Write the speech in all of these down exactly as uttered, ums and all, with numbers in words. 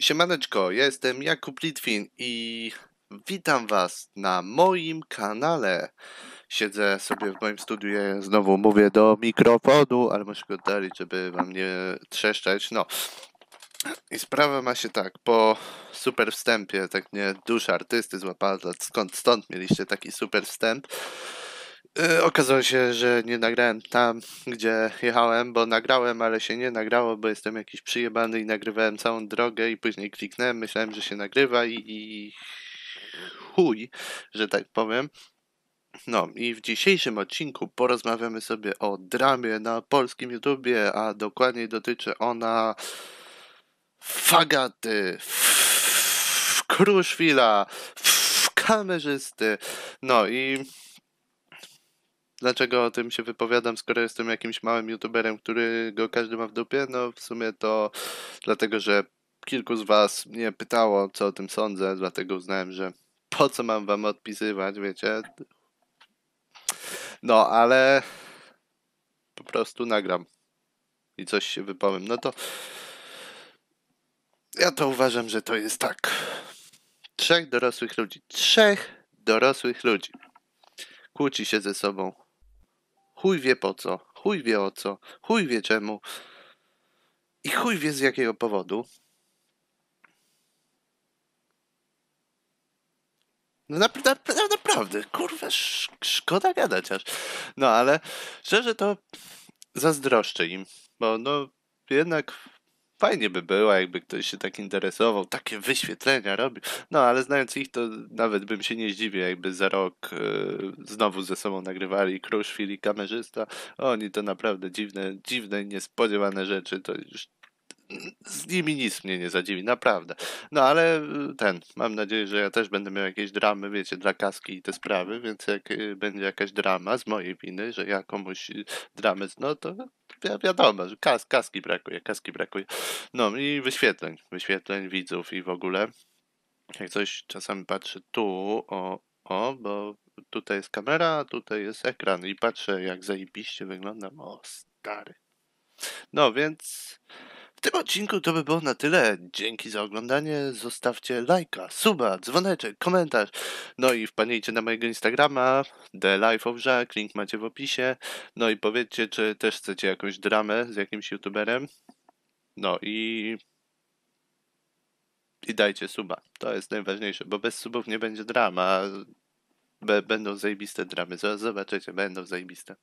Siemaneczko, ja jestem Jakub Litwin i witam was na moim kanale. Siedzę sobie w moim studiu, ja znowu mówię do mikrofonu, ale muszę go oddalić, żeby wam nie trzeszczeć. No i sprawa ma się tak, po super wstępie, tak mnie dusza artysty złapała, skąd stąd mieliście taki super wstęp. Yy, okazało się, że nie nagrałem tam, gdzie jechałem, bo nagrałem, ale się nie nagrało, bo jestem jakiś przyjebany i nagrywałem całą drogę i później kliknąłem, myślałem, że się nagrywa i, i chuj, że tak powiem. No i w dzisiejszym odcinku porozmawiamy sobie o dramie na polskim YouTubie, a dokładniej dotyczy ona Fagaty, Kruszwila, kamerzysty. No i dlaczego o tym się wypowiadam, skoro jestem jakimś małym youtuberem, którego każdy ma w dupie? No w sumie to dlatego, że kilku z was mnie pytało, co o tym sądzę, dlatego uznałem, że po co mam wam odpisywać, wiecie? No, ale po prostu nagram i coś się wypowiem. No to ja to uważam, że to jest tak. Trzech dorosłych ludzi. Trzech dorosłych ludzi. Kłóci się ze sobą. Chuj wie po co. Chuj wie o co. Chuj wie czemu. I chuj wie z jakiego powodu. No naprawdę, naprawdę, naprawdę, kurwa, sz szkoda gadać aż. No ale szczerze to zazdroszczę im, bo no jednak fajnie by było, jakby ktoś się tak interesował, takie wyświetlenia robił. No ale znając ich, to nawet bym się nie zdziwił, jakby za rok yy, znowu ze sobą nagrywali Kruszwil i kamerzysta. Oni to naprawdę dziwne, dziwne, niespodziewane rzeczy, to już z nimi nic mnie nie zadziwi, naprawdę. No ale ten, mam nadzieję, że ja też będę miał jakieś dramy, wiecie, dla kaski i te sprawy, więc jak y, będzie jakaś drama z mojej winy, że ja komuś dramę, no to wi wiadomo, że kas kaski brakuje, kaski brakuje. No i wyświetleń, wyświetleń widzów i w ogóle. Jak coś czasami patrzę tu, o, o, bo tutaj jest kamera, a tutaj jest ekran i patrzę, jak zajebiście wyglądam. O, stary. No więc w tym odcinku to by było na tyle. Dzięki za oglądanie. Zostawcie lajka, suba, dzwoneczek, komentarz. No i wpadnijcie na mojego Instagrama The Life of Jack, link macie w opisie. No i powiedzcie, czy też chcecie jakąś dramę z jakimś youtuberem. No i i dajcie suba. To jest najważniejsze, bo bez subów nie będzie drama. Be będą zajebiste dramy. Zobaczycie, będą zajebiste.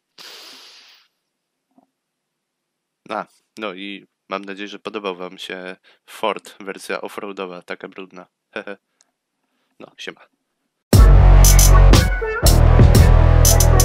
A, no i mam nadzieję, że podobał wam się Ford, wersja offroadowa, taka brudna. No, siema.